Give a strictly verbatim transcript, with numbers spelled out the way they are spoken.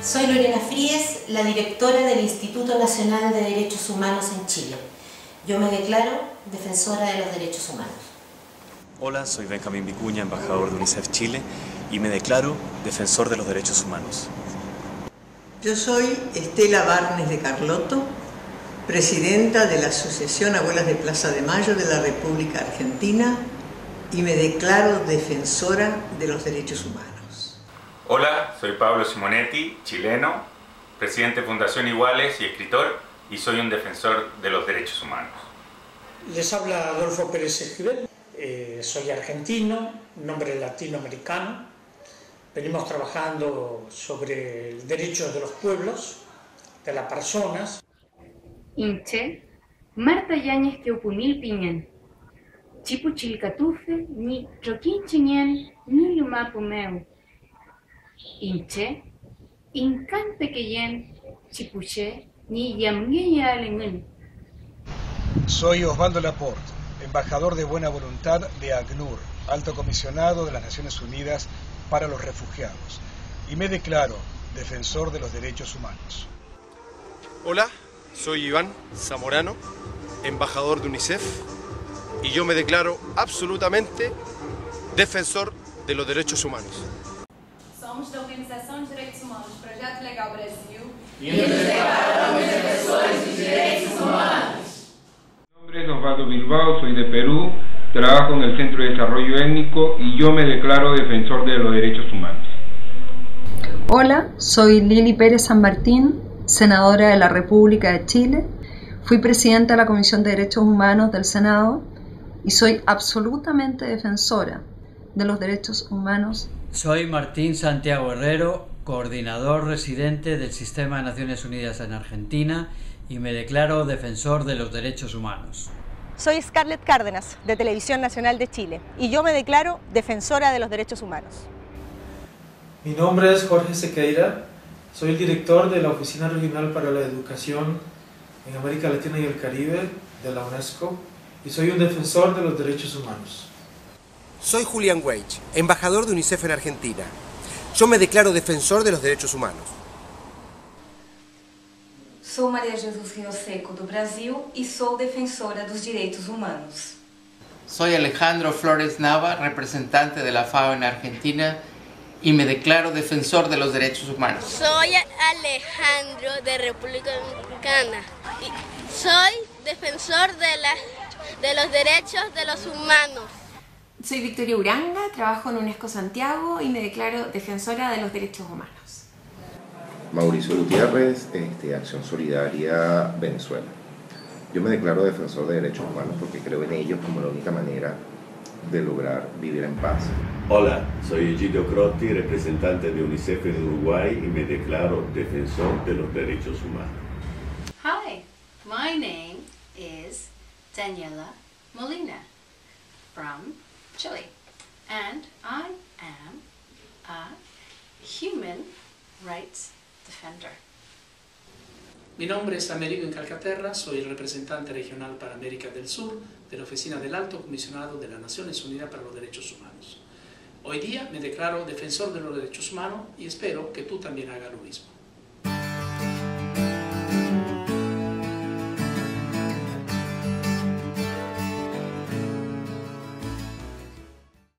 Soy Lorena Fríes, la directora del Instituto Nacional de Derechos Humanos en Chile. Yo me declaro defensora de los derechos humanos. Hola, soy Benjamín Vicuña, embajador de UNICEF Chile, y me declaro defensor de los derechos humanos. Yo soy Estela Barnes de Carlotto, presidenta de la Asociación Abuelas de Plaza de Mayo de la República Argentina, y me declaro defensora de los derechos humanos. Hola, soy Pablo Simonetti, chileno, presidente de Fundación Iguales y escritor, y soy un defensor de los derechos humanos. Les habla Adolfo Pérez Esquivel, eh, soy argentino, nombre latinoamericano. Venimos trabajando sobre el derecho de los pueblos, de las personas. Inche, Marta Yáñez Teopunil Piñen, Chipuchilcatufe, ni Troquinchiñen, ni Lumapumeu. Inche, Incan Pequeyen, Chipuche, ni Yamgueyalengun. Soy Osvaldo Laporte, embajador de buena voluntad de ACNUR, Alto Comisionado de las Naciones Unidas para los Refugiados, y me declaro defensor de los derechos humanos. Hola, soy Iván Zamorano, embajador de UNICEF, y yo me declaro absolutamente defensor de los derechos humanos. Somos da Organização de Direitos Humanos, Projeto Legal Brasil, y nos declaramos defensores de derechos humanos. Mi nombre es Osvaldo Bilbao, soy de Perú, trabajo en el Centro de Desarrollo Étnico y yo me declaro defensor de los derechos humanos. Hola, soy Lili Pérez San Martín, senadora de la República de Chile. Fui presidenta de la Comisión de Derechos Humanos del Senado y soy absolutamente defensora de los derechos humanos. Soy Martín Santiago Herrero, coordinador residente del Sistema de Naciones Unidas en Argentina y me declaro defensor de los derechos humanos. Soy Scarlett Cárdenas, de Televisión Nacional de Chile, y yo me declaro defensora de los derechos humanos. Mi nombre es Jorge Sequeira, soy el director de la Oficina Regional para la Educación en América Latina y el Caribe de la UNESCO, y soy un defensor de los derechos humanos. Soy Julian Weich, embajador de UNICEF en Argentina. Yo me declaro defensor de los derechos humanos. Sou Maria Jesus Rio Seco, do Brasil, e sou defensora dos direitos humanos. Soy Alejandro Flores Nava, representante de la FAO en Argentina, y me declaro defensor de los derechos humanos. Soy Alejandro, de República Dominicana, y soy defensor de, la, de los derechos de los humanos. Soy Victoria Uranga, trabajo en UNESCO Santiago y me declaro defensora de los derechos humanos. Mauricio Gutiérrez, este, Acción Solidaria, Venezuela. Yo me declaro defensor de derechos humanos porque creo en ellos como la única manera de lograr vivir en paz. Hola, soy Egidio Crotti, representante de UNICEF en Uruguay y me declaro defensor de los derechos humanos. Hi, my name is Daniela Molina from Chile, and I am a human rights defender. Mi nombre es Amerigo Incalcaterra, soy el representante regional para América del Sur de la Oficina del Alto Comisionado de las Naciones Unidas para los Derechos Humanos. Hoy día me declaro defensor de los derechos humanos y espero que tú también hagas lo mismo.